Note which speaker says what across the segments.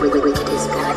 Speaker 1: Wicked is God.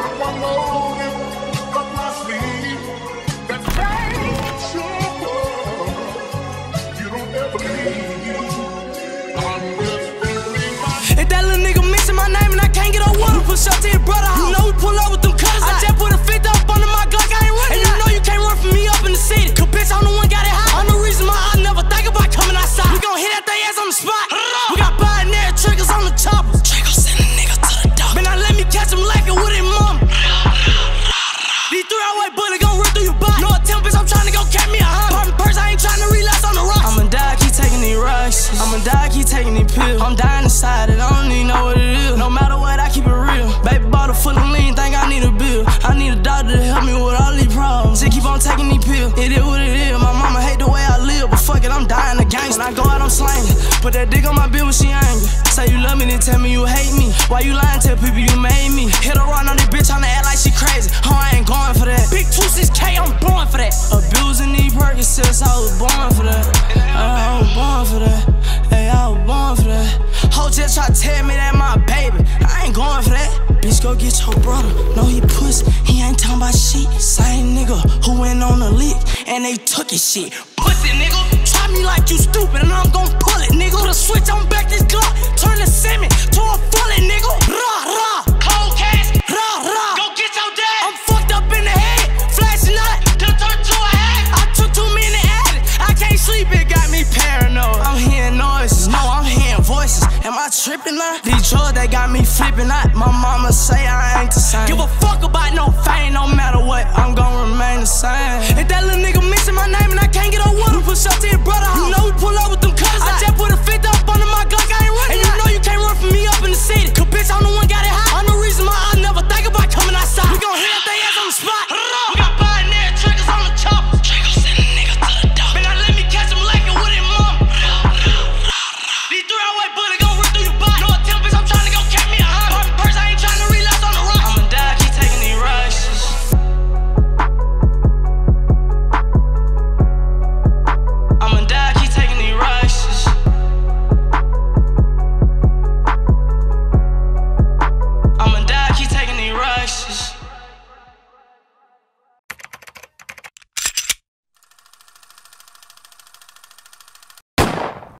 Speaker 2: If that little nigga mention my name and I can't get a water, push up to your brother house. You know we pull up with them cutters. I just put a 50 up under my Glock, I ain't running. And you know you can't run from me up in the city. Cause bitch, I'm the one got it hot. I'm the reason why I never think about coming outside. We gon' hit that thing ass on the spot. We got binary triggers on the choppers. Draco send a nigga to the door. Man, now let me catch him lacking with his mama. These 3-way bullet gon' run through your body. No attempt, bitch, I'm tryna go catch me a Honda. Poppin' purse, I ain't tryna relapse on the rocks. I'ma die, keep taking these rushes. I'ma die, keep taking these pills. I'm dying inside it, I don't even know what it is. No matter what, I keep it real. Baby bottle full of lean, think I need a bill. I need a doctor to help me with all these problems. Just keep on taking these pills. It is what it is. My mama hate the way I live, but fuck it, I'm dying a gangster. When I go out, I'm slanging. Put that dick on my bill when she angry. Say you love me, then tell me you hate me. Why you lying? Tell people you made me. Hit her run on this bitch, I'ma act like she crazy. Oh, I ain't going for that. Big 26K, I'm born for that. Abusing these Percocets, I was born for that. I was born for that. Hey, I was born for that. Ho just try to tell me that my baby. I ain't going for that. Bitch, go get your brother. No, he pussy. He ain't talking about shit. Same nigga who went on the lick and they took his shit. Pussy, nigga. Try me like you stupid and I'm gon' pull it, nigga. Put a switch on back this Glock. Turn the semi to a bullet, nigga. Rah, rah. Cold cash. Rah, rah. Go get your dad. I'm fucked up in the head. Flashing light. Turn to a head. I took too many addicts. I can't sleep, it got me paranoid. I'm hearing noises. No, I'm hearing voices. Am I tripping now? These drugs, they got me flipping out. My mama say I ain't the same. Give a fuck about no fame, no matter what, I'm gon' remain the same. If that little nigga mention my name and I can't get a water, push up to your brother house. You know we pull up with them cutters. I